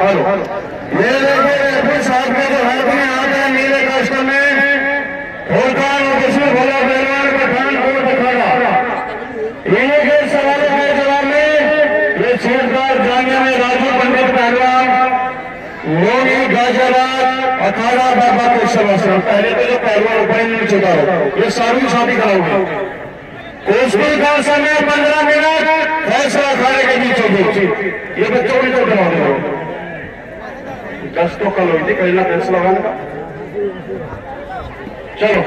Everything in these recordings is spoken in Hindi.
हेलो, ये देखिए साहब के जो हाथ में आता है नीले कस्टम में फुरकान और किसमें भोला पहलवान पठानकोट अखाड़ा। इन्हीं के सवाल के जवाब में ये छेदगार जामिया में राजू पंडित पहलवान लोनी गाजियाबाद अखाड़ा बाबा के सवाल। पहले तो जो पहलवान ऊपर ही नहीं चुका हो ये सारी शादी कराओगे। कुश्ती का समय 15 मिनट, फैसला अखाड़े के बीच होगी। ये बच्चों को तो दबा दो 10 तो कल हुई थी पहला फैसला होने का। चलो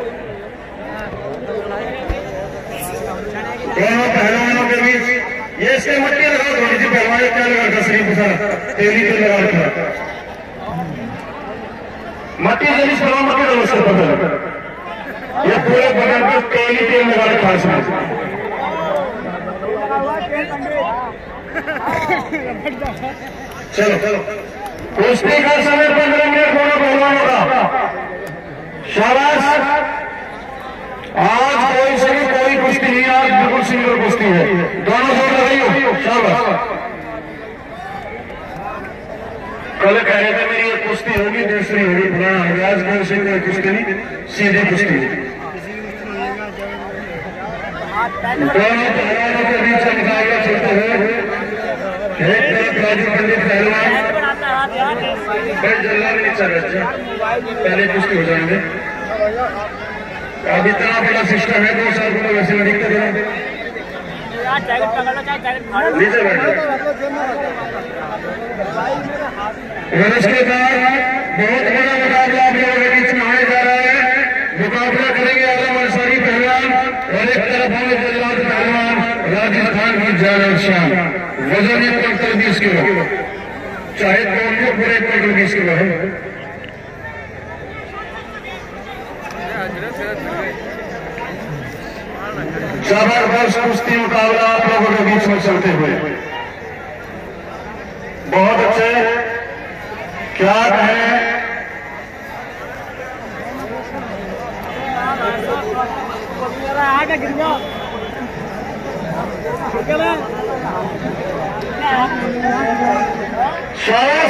दोनों पहलवानों के बीच ये इसके मट्टी लगाओ थोड़ी सी। पहलवान क्या लगा रखा शरीफ सारा तेली तेल लगा रखा मट्टी जल्दी से मट्टी डालो सर पर। ये पूरे बदन पर तेली तेल लगा रखा है। चलो चलो कुश्ती का समय 15 मिनट दोनों पहलवानों का। शाबाश। आज कोई सही कोई कुश्ती नहीं, आज बिल्कुल सिंगल कुश्ती है। दोनों जोर लगाइयो। शाबाश। कल कह रहे थे मेरी ये कुश्ती होगी दूसरी होगी पुराना आज कोई सिंगल कुश्ती नहीं, सीधी कुश्ती। दोनों पहलवानों के बीच मुकाबला चलते हुए एक तरफ राजू पंडित पहलवान बड़े जल्ला भी नहीं चल रहे, पहले कुश्ती हो जाएंगे। अब इतना बड़ा सिस्टम है 2 साल को वैसे में दिक्कत है। नीचे बैठे उसके बाद बहुत बड़ा मुकाबला आप लोगों के बीच में होने जा रहा है। मुकाबला करेंगे आलम अंसारी पहलवान और एक तरफ होंगे जल्लाद पहलवान राजस्थान की जान शान। वजन 1 क्विंटल 20 किलो, चाहे कौन को पूरे 1 क्विंटल 20 किलो है। जबरदस्त कुश्ती मुकाबला आप लोगों के बीच में चलते हुए बहुत अच्छे। क्या कहें, शाबाश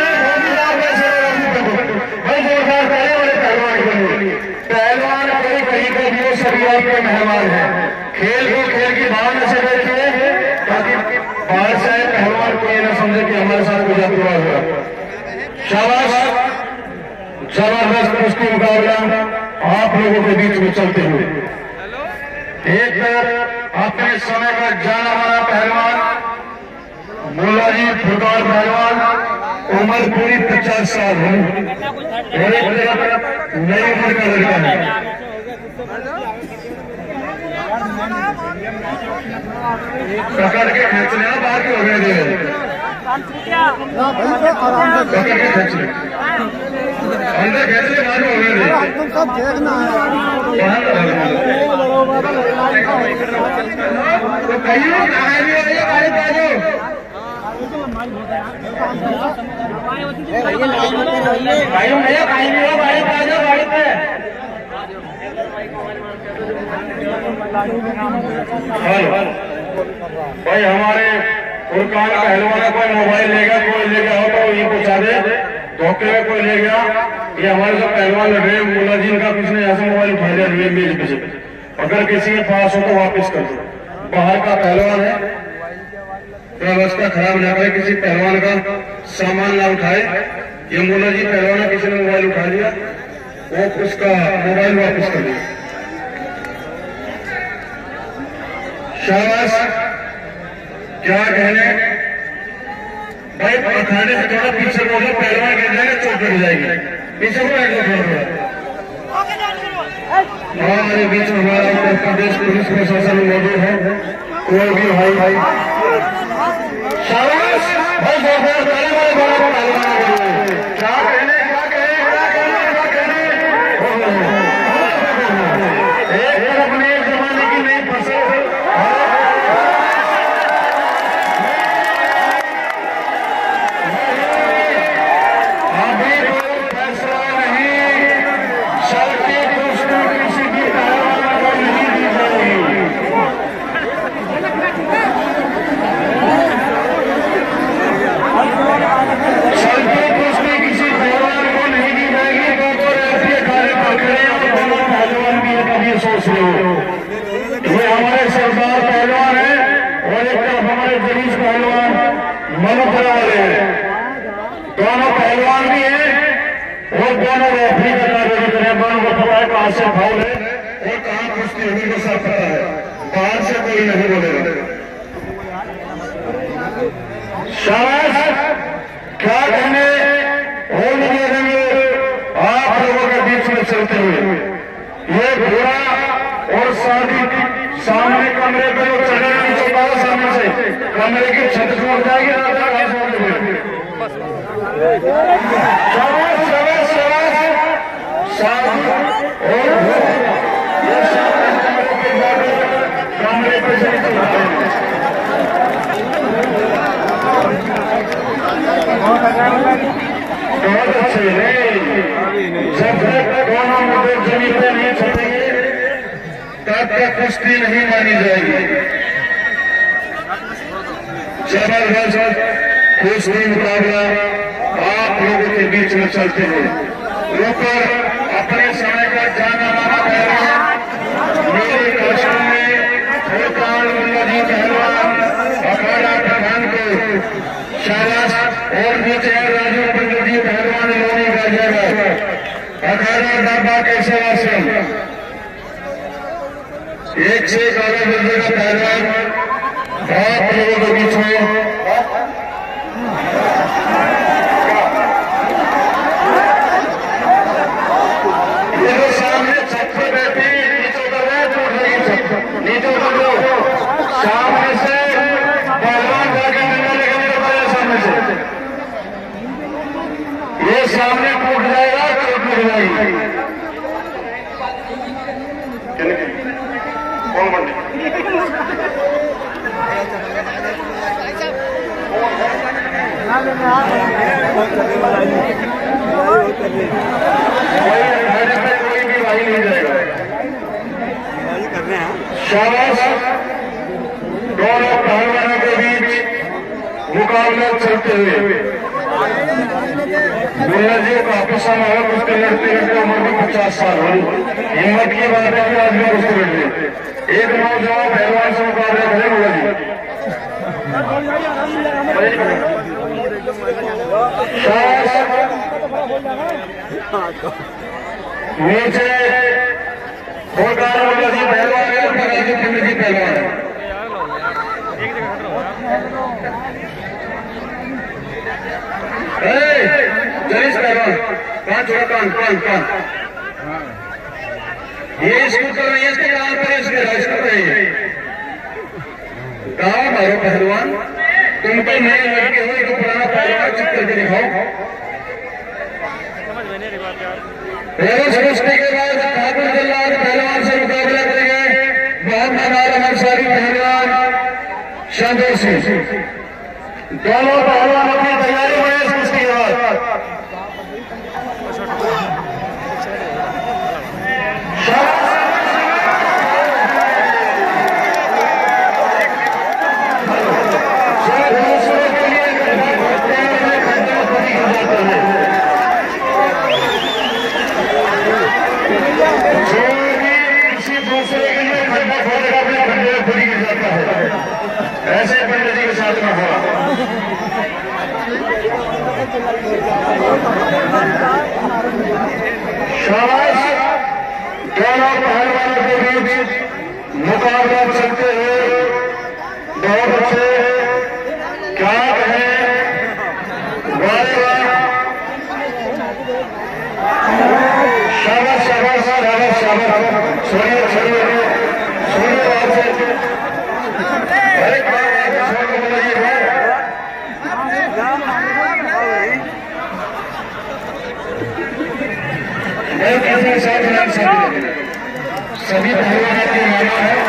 भाई जोरदार ताली वाले पहलवान के लिए। पहलवान कहीं कहीं का भी सभी आपके मेहमान हैं। खेल को खेल की भावना से देखिए ताकि बाहर से आए पहलवान को ये ना समझे कि हमारे साथ कोई जातिवाद हुआ। शाबाश। जबरदस्त कुश्ती मुकाबला आप लोगों के बीच में चलते हुए एक तरफ अपने समय का जाना माना पहलवान मुल्लाजी फुरकान पहलवान, उम्र पूरी 50 साल है। नई उम्र का लड़का है। पकड़ के खींचने बाहर के हो गए थे, पकड़ के खींच ले अंदर खींच ले बाहर हो गए थे। सब देखना है तो कहीं भाई हमारे फुरकान पहलवान कोई मोबाइल लेगा कोई लेगा हो तो ये पूछा दे धोखे में कोई ले गया। ये हमारे सब पहलवान लड़ रहे मुलाजिम का किसी ने ऐसा मोबाइल उठा लिया मेज पीछे। अगर किसी के पास हो तो वापस कर दो। बाहर का पहलवान है, व्यवस्था खराब ना करे, किसी पहलवान का सामान ना उठाए। ये मुलाजिम पहलवान किसी ने मोबाइल उठा लिया वो उसका मोबाइल वापस कर दिया। शाबाश। क्या कहने भाई अखाड़े से थोड़ा पीछे बोलो, पहलवान गिर जाएगा चोट लग जाएगी। पीछे को बैठ लो थोड़ा। हमारे बीच में हमारा उत्तर प्रदेश पुलिस प्रशासन मौजूद है। कोई भी भाई शाबाश भाई जोरदार ताली वाले पहलवान क्या कहने क्या कहने क्या कहने क्या कहने। एक तरफ ने एक जमाने की नई फसल रहे हो। ये हमारे सरदार पहलवान है और एक तरफ हमारे जलीस पहलवान मलुकरा वाले हैं। दोनों पहलवान भी हैं और दोनों रेफरी का कार्य भी करें। दोनों को पता है कहां से फाउल है और कहां कुश्ती होगी को सब पता है। बाहर से कोई नहीं बोलेगा। शाबाश, क्या कहने होली आप लोगों के बीच में चलते हुए ये घोड़ा और शादी सामने कमरे पे जो चढ़े नीचे बाहर सामने से कमरे की छत टूट जाएगी। शाबाश शाबाश शाबाश, शादी और कमरे पे से बहुत अच्छे जब दोनों मुद्दे जमीन पे नहीं छपेंगे तब तक कुश्ती नहीं मानी जाएगी। जबरदस्त कुश्ती मुकाबला आप लोगों के बीच में चलते हैं। ऊपर अपने समय का जाना माना पहलवान मेरे कौशल में फुलकान मुल्लाजी पहलवान अखाड़ा प्रधान को शाबाश और नीचे राजू पंडित पहलवान लोनी गाजियाबाद अखाड़ा डाबा के सेवा से एक से एक आगे बढ़ने का पहलवान आप लोगों के बीच में ये सामने छत पर बैठे नीचे उतर रहे टूट रही छत नीचे उतर लो। सामने से पहलवान जाके डंडा लेके मेरे पास सामने से ये सामने टूट जाएगा तो टूट जाएगी। कौन बंदे कोई भी भाई नहीं जाएगा। शाबाश, दोनों पहलवानों के बीच मुकाबला चलते हुए मुल्ला जी काफी समय हो कुश्ती लड़ते लड़ते उम्र भी 50 साल हो। हिम्मत की बात है कि आज भी कुश्ती लड़ते एक नौजवान पहलवान से मुकाबला करें मुल्ला जी। नीचे फुलकार मुल्ला जी पहलवान है और राजू पंडित जी पहलवान है। जलीस पहलवान कौन छोड़ा कौन कौन कौन ये स्कूटर नहीं है इसके यहाँ पर इसके रास्ते पे गाँव मारो पहलवान तुम तो नए लड़के हो तो पुराना पहलवान चित करके दिखाओ। कुश्ती के बाद ठाकुर जल्लाद पहलवान से मुकाबला करेंगे मोहम्मद आलम अंसारी पहलवान शानदार सिंह। दोनों पहलवान अपनी तैयारी में इस कुश्ती के बाद ऐसे पंडित जी के साथ में हुआ। शाबाश, दोनों पहलवानों के बीच मुकाबला चलते हुए बहुत अच्छे क्या कहें शाबाश शाबाश शाबाश शाबाश छोड़िए छोड़िए छोड़िए सभी पहलवानों के माना है।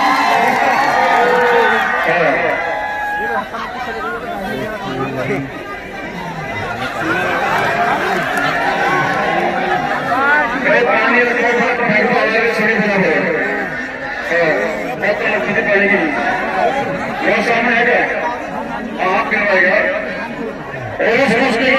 पानी पड़ेगी वो सामने है क्या आप गिरवाएगा और उस मुश्किल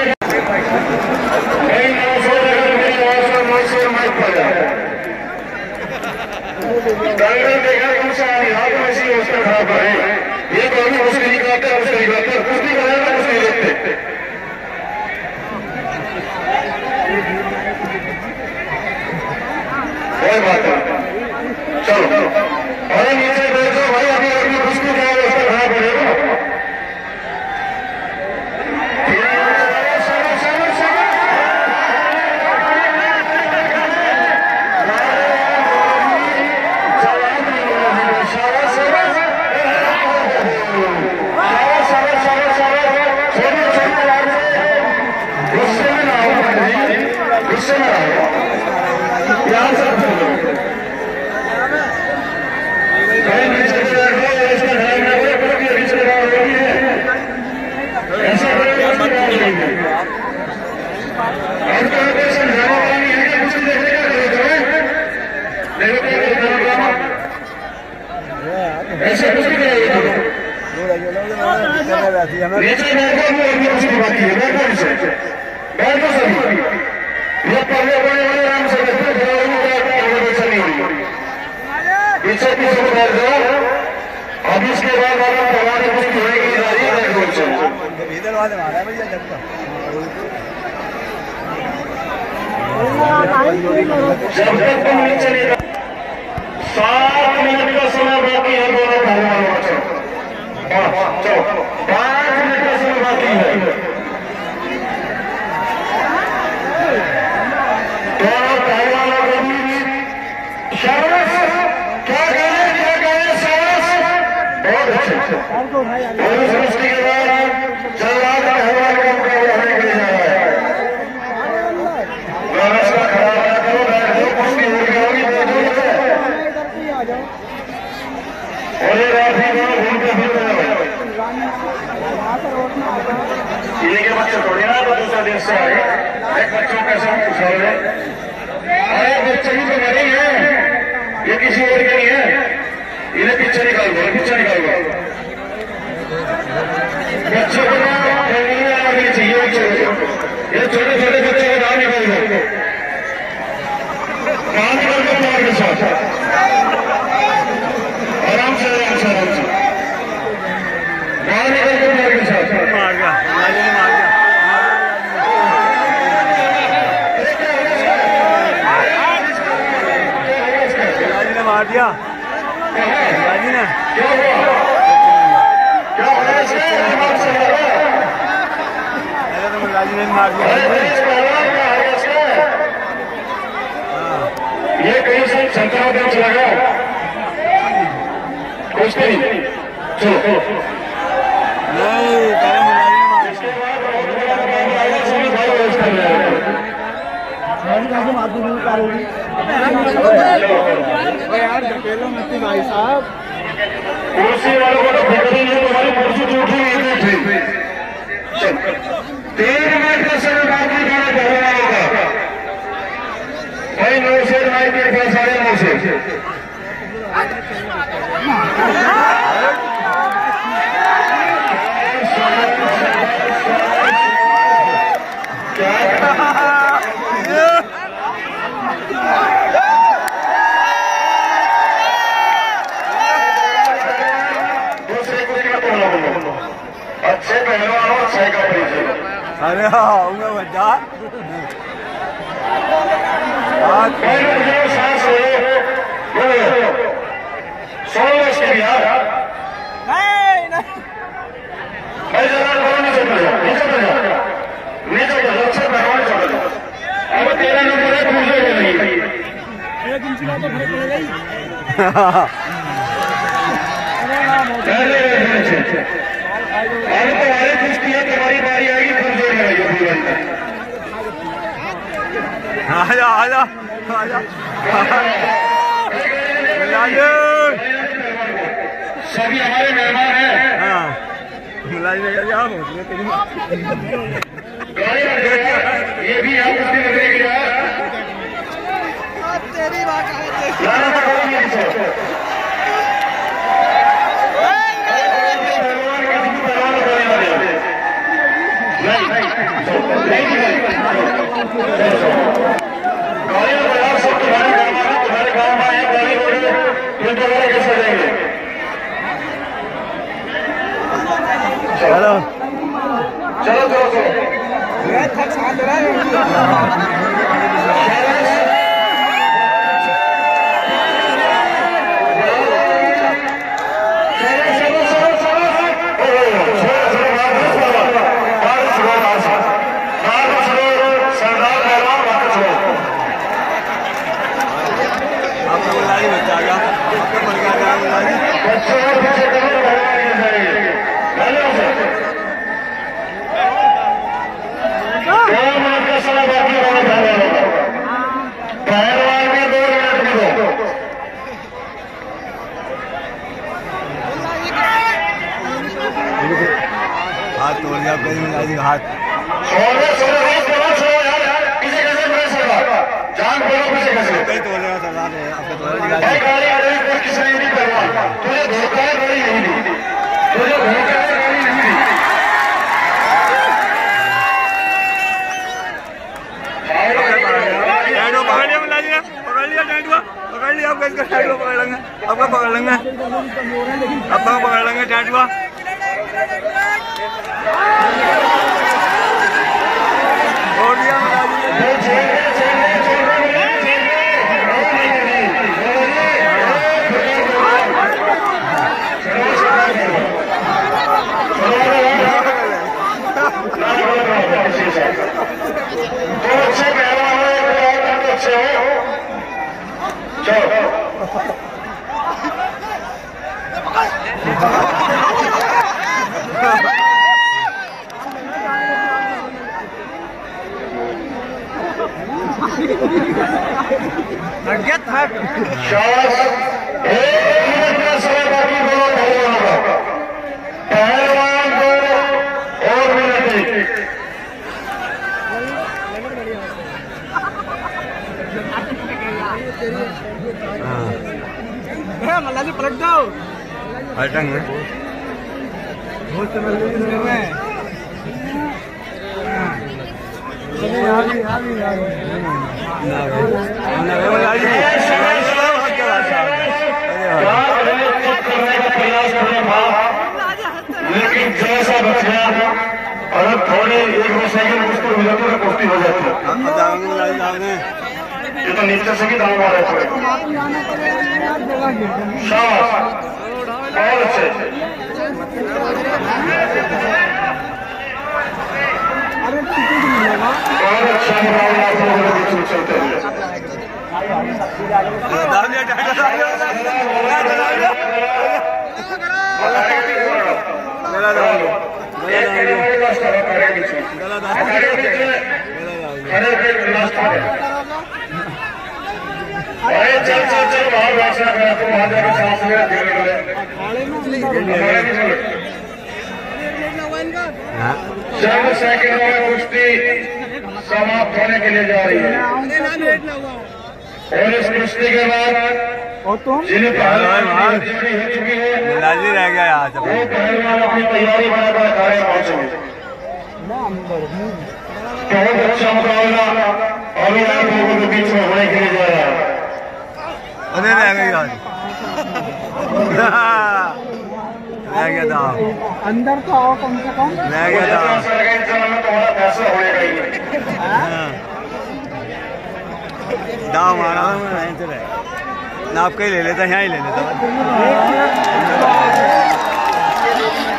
माइक पड़ जाए दंगल देखा कौन सा हाथ में ऐसी व्यवस्था खराब है। ये तो अभी मुश्किल करते कुश्ती करेगा मुश्किल देखते कोई बात नहीं। चलो अरे नीचे बैठो भाई, अभी अभी कुश्ती क्या व्यवस्था खराब करेगा। अब इसके बाद जब तक तुम नहीं चलेगा 7 मिनट का समय बाकी है दोनों पहलवानों का। चलो 5 मिनट का समय बाकी है। दोनों पहलवानों को भी शाबाश। क्या कहें बहुत अच्छे। और इस सृष्टि के बाद जल्लाद पहलवान का मुकाबला होने के लिए जा रहा है। व्यवस्था खराब ना करो, बैठ जाओ, कुश्ती हो गई होगी और ये रात ही दोनों घूमते फिरते हैं। ये के बच्चे थोड़ी ना तो दूसरा देश से आए, एक बच्चों का सब पूछा है। अरे बच्चे ही तो मरे हैं, ये किसी और के नहीं है। इन्हें पीछे निकाल दो, पीछे निकाल दो। बच्चों को नहीं आना चाहिए, ये छोटे छोटे बच्चे को बाहर निकाल दो, बाहर निकाल दो मार के साथ। आराम से आराम से आराम से बाहर निकल दो मार के साथ। मार गया मार दिया राजी ने। क्या हुआ राजी ने मार दिया। ये कहीं से संतरा बेच लगा कुछ नहीं। चलो नहीं यार धकेलो मत भाई साहब। कुर्सी वालों को तो पकड़ी है, तुम्हारी कुर्सी तो उठी नहीं। 3 मिनट का समय बाकी खाना पहलवान होगा भाई। 9 से 9:30 से अच्छे पहलवान और छह का परिचय। अरे हाँ बच्चा सांस सोलह के बिहार भाई जरा नीचे अच्छे पहलवान चल रहे। अब 13 नंबर है, पूछे नहीं अरे तुम्हारी कुश्ती है, तुम्हारी बारी आएगी, तुम जोड़ लगाइए। आजा आजा आजा सभी हमारे मेहमान हैं। हाँ ये भी यहाँ कुश्ती लगने के लिए तेरी बात तुम्हारे गाँव में आए, आपका बुलारी बच्चा आ गया बच्चों को पीछे करो मिनट का समय बाकी पहलवान में 2 मिनट में दो हाथ तोड़ दिया हाथ जान बोलो मुझे कैसे तोड़ देगा सरदार गाड़ी आ रही कोई किसी ने नहीं करवा तुझे धोखा है गाड़ी नहीं दी तुझे धोखा है गाड़ी नहीं दी पकड़ लिया मिला दिया पकड़ लिया टैंटुआ पकड़ लिया आपका इसका टैंटुआ पकड़ लेंगे आपका पकड़ लेंगे आपका पकड़ लेंगे टैंटुआ छोड़ दिया मिला दिया तो अच्छे पहलवान हो अच्छे हो चलो शाबाश 1 मिनट का समय बाकी दोनों पहलवानों का पहलवान 2 और मिनट 1 मल्लाजी पलट जाओ पलटेंगे लेकिन जैसा बच गया अगर थोड़े 1-2 सेकंड उसको मिलाते तो कुश्ती हो जाती है ये तो नीचे से भी दाम आ रहे थोड़े शाबाश बहुत अच्छे बहुत अच्छा मुकाबला आप लोगों के बीच में चलते हुए अरे चल चल चल बाहर भाषण करा तो वहां जाकर सांस ले चंद सेकंडों में कुश्ती समाप्त होने के लिए जा रही है और इस कुश्ती के बाद जिन्हें पहलवान हो चुकी है रह गया आज वो पहलवान अपनी तैयारी बनाकर अखाड़े पहुंचेंगे बहुत अच्छा मुकाबला अभी आप लोगों के बीच में होने के लिए जा रहा है रह गई आज रह गया था अंदर तो आओ कम से कम रह गया था तुम्हारा फैसला होने का ही दाम आ रहा था मैं आपका ही ले लेता यहाँ ही ले लेता